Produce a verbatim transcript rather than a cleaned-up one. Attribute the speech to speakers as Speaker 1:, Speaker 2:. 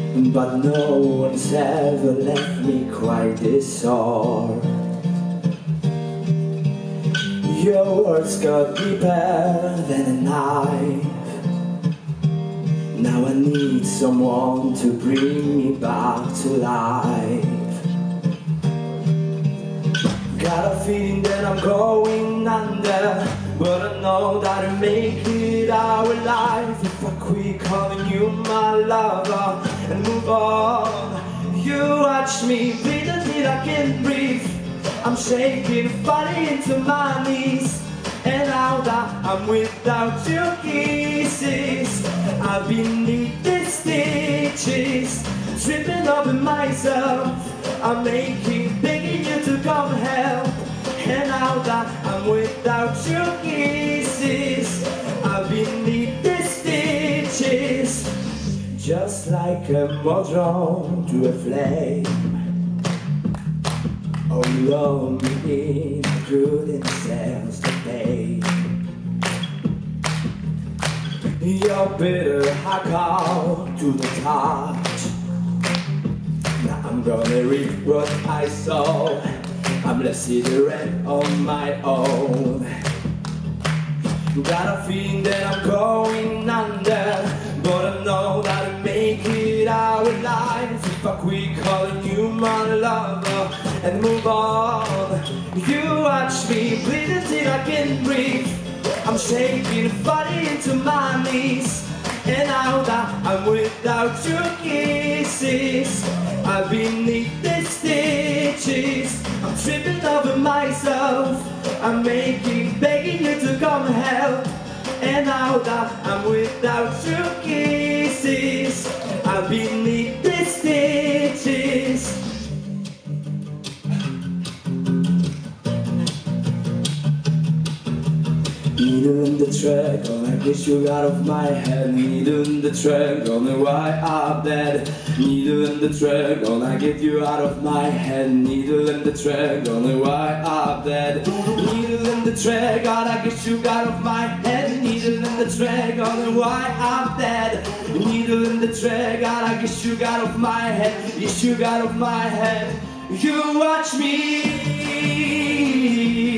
Speaker 1: but no one's ever left me quite this sore. Your words got deeper than a knife. Now I need someone to bring me back to life. Got a feeling that I'm going under, but I know that I make it our life. If I quit calling you my lover and move on, you watch me bleed until I can't breathe. I'm shaking, falling into my knees. And now that I'm without your kisses, I've been needing stitches, tripping over myself. I'm making, begging you to come help. And now that I'm without your kisses, I've been needing stitches, just like a moth drawn to a flame. Oh, love me in the couldn't sense the pain. You're bitter, I call to the touch. Now I'm gonna read what I saw. I'm left cigarette on my own. Got a feeling that I'm going under, but I know that I make it our life. If I quit calling you my lover and move on, you watch me bleed until I can't breathe. I'm shaking, falling into my knees. And now that I'm without your kisses, I've been needing stitches. I'm tripping over myself. I'm making, begging you to come help. And now that I'm without your kisses, I've been needing stitches. Needle in the track, gonna get you out of my head. Needle in the track, gonna why I'm dead. Needle in the track, gonna get you out of my head. Needle in the track, gonna why I'm dead. Needle in the track, gonna get you out of my head. Needle in the track, gonna why I'm dead. Needle in the track, gonna get you out of my head. Get you out of my head. You watch me